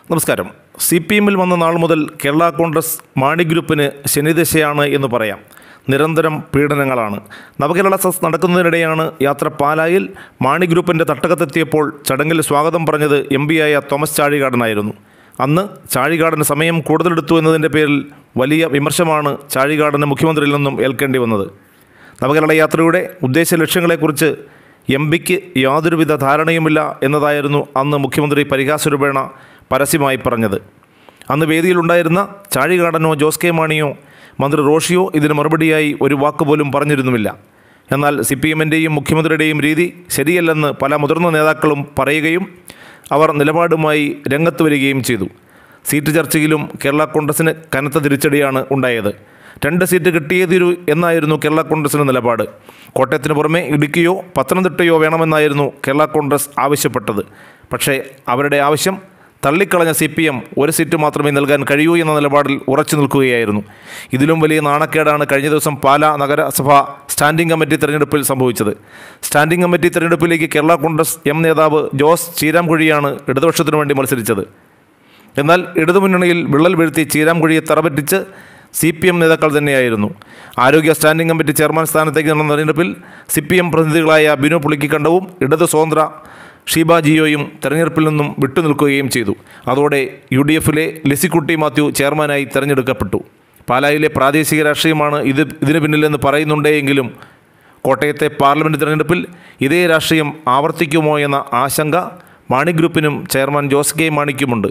നമസ്കാരം. CPM-ൽ വന്ന നാൾ മുതൽ കേരള കോൺഗ്രസ് മാണി ഗ്രൂപ്പിന് ശനിദശയാണ് എന്ന് പറയാം. നിരന്തരം പീഡനങ്ങളാണ്. നവകേരള സദസ് നടക്കുന്നതിനിടെയാണ് യാത്ര പാലായിൽ മാണി ഗ്രൂപ്പിൻ്റെ തട്ടകത്തെത്തിയപ്പോൾ ചടങ്ങിൽ സ്വാഗതം പറഞ്ഞത് MP-ആയ തോമസ് ചാഴികാടനായിരുന്നു. അന്ന് ചാഴികാടന് സമയം കൂടുതലെടുത്തു എന്നതിൻ്റെ പേരിൽ വലിയ വിമർശമാണ് ചാഴികാടന് മുഖ്യമന്ത്രിയിൽ നിന്നും ഏൽക്കേണ്ടി വന്നത്. നവകേരള യാത്രയുടെ ഉദ്ദേശ ലക്ഷ്യങ്ങളെക്കുറിച്ച് MP-ക്ക് യാതൊരുവിധ ധാരണയുമില്ല എന്നതായിരുന്നു അന്ന് മുഖ്യമന്ത്രി പരിഹാസരൂപേണ പരസ്യമായി പറഞ്ഞത്. അന്ന് വേദിയിലുണ്ടായിരുന്ന ചാഴികാടനോ ജോസ് കെ മാണിയോ മന്ത്രി റോഷിയോ ഇതിന് മറുപടിയായി ഒരു വാക്കുപോലും പറഞ്ഞിരുന്നുമില്ല. എന്നാൽ CPM-ൻ്റെയും മുഖ്യമന്ത്രിയുടെയും രീതി ശരിയല്ലെന്ന് പല മുതിർന്ന നേതാക്കളും പറയുകയും അവർ നിലപാടുമായി രംഗത്ത് വരികയും ചെയ്തു. സീറ്റ് ചർച്ചയിലും കേരള കോൺഗ്രസിന് കനത്ത തിരിച്ചടിയാണ് ഉണ്ടായത്. 2 സീറ്റ് കിട്ടിയേ തീരൂ എന്നായിരുന്നു കേരള കോൺഗ്രസിൻ്റെ നിലപാട്. കോട്ടയത്തിന് പുറമെ ഇടുക്കിയോ പത്തനംതിട്ടയോ വേണമെന്നായിരുന്നു കേരള കോൺഗ്രസ് ആവശ്യപ്പെട്ടത്. പക്ഷേ അവരുടെ ആവശ്യം തള്ളിക്കളഞ്ഞ CPM 1 സീറ്റ് മാത്രമേ നൽകാൻ കഴിയൂ എന്ന നിലപാടിൽ ഉറച്ചു നിൽക്കുകയായിരുന്നു. ഇതിലും വലിയ നാണക്കേടാണ് കഴിഞ്ഞ ദിവസം പാലാ നഗരസഭ സ്റ്റാൻഡിംഗ് കമ്മിറ്റി തെരഞ്ഞെടുപ്പിൽ സംഭവിച്ചത്. സ്റ്റാൻഡിംഗ് കമ്മിറ്റി തെരഞ്ഞെടുപ്പിലേക്ക് കേരള കോൺഗ്രസ് നേതാവ് ജോസ് ചീരാംകുഴിയാണ് ഇടതുപക്ഷത്തിനു വേണ്ടി മത്സരിച്ചത്. എന്നാൽ ഇടതുമുന്നണിയിൽ വിള്ളൽ വീഴ്ത്തി ചീരാംകുഴിയെ തറപറ്റിച്ച് CPM നേതാക്കൾ തന്നെയായിരുന്നു. ആരോഗ്യ സ്റ്റാൻഡിംഗ് കമ്മിറ്റി ചെയർമാൻ സ്ഥാനത്തേക്ക് നടന്ന തെരഞ്ഞെടുപ്പിൽ CPM പ്രതിനിധികളായ ബിനു പുളിക്കിക്കണ്ടവും ഇടതു സ്വതന്ത്ര ഷീബ ജിയോയും തെരഞ്ഞെടുപ്പിൽ നിന്നും വിട്ടുനിൽക്കുകയും ചെയ്തു. അതോടെ UDF-ലെ ലിസിക്കുട്ടി മാത്യു ചെയർമാനായി തെരഞ്ഞെടുക്കപ്പെട്ടു. പാലായിലെ പ്രാദേശിക രാഷ്ട്രീയമാണ് ഇതിന് പിന്നിലെന്ന് പറയുന്നുണ്ടെങ്കിലും കോട്ടയത്തെ പാർലമെൻറ്റ് തെരഞ്ഞെടുപ്പിൽ ഇതേ രാഷ്ട്രീയം ആവർത്തിക്കുമോ എന്ന ആശങ്ക മാണി ഗ്രൂപ്പിനും ചെയർമാൻ ജോസ് കെ മാണിക്കുമുണ്ട്.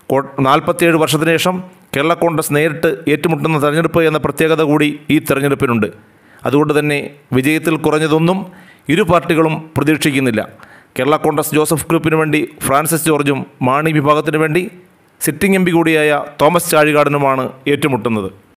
47 വർഷത്തിന് ശേഷം കേരള കോൺഗ്രസ് നേരിട്ട് ഏറ്റുമുട്ടുന്ന തെരഞ്ഞെടുപ്പ് എന്ന പ്രത്യേകത കൂടി ഈ തെരഞ്ഞെടുപ്പിനുണ്ട്. അതുകൊണ്ട് തന്നെ വിജയത്തിൽ കുറഞ്ഞതൊന്നും ഇരു പാർട്ടികളും പ്രതീക്ഷിക്കുന്നില്ല. കേരള കോൺഗ്രസ് ജോസഫ് ഗ്രൂപ്പിന് വേണ്ടി ഫ്രാൻസിസ് ജോർജും മാണി വിഭാഗത്തിനു വേണ്ടി സിറ്റിംഗ് MP കൂടിയായ തോമസ് ചാഴികാടനുമാണ് ഏറ്റുമുട്ടുന്നത്.